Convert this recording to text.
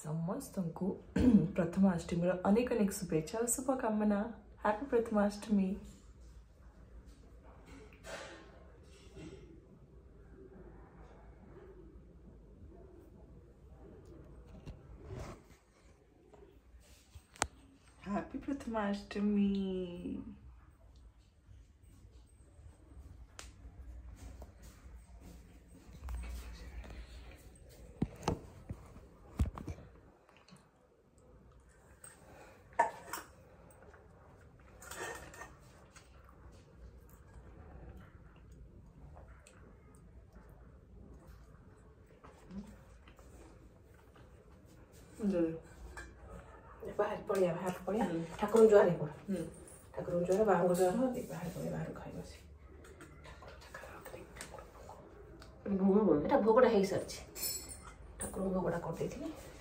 समस्त को प्रथमाष्टमी अनेक अनेक शुभेच्छा और शुभकामना। हैप्पी प्रथमाष्टमी। हैप्पी प्रथमाष्टमी। बाहर पड़िया ठाकुर जुआर ठाकुर जुआर बाहर जुआर बाहर पड़े बाहर खाई भोग भोगटा हो सारी ठाकुर भोगटा कर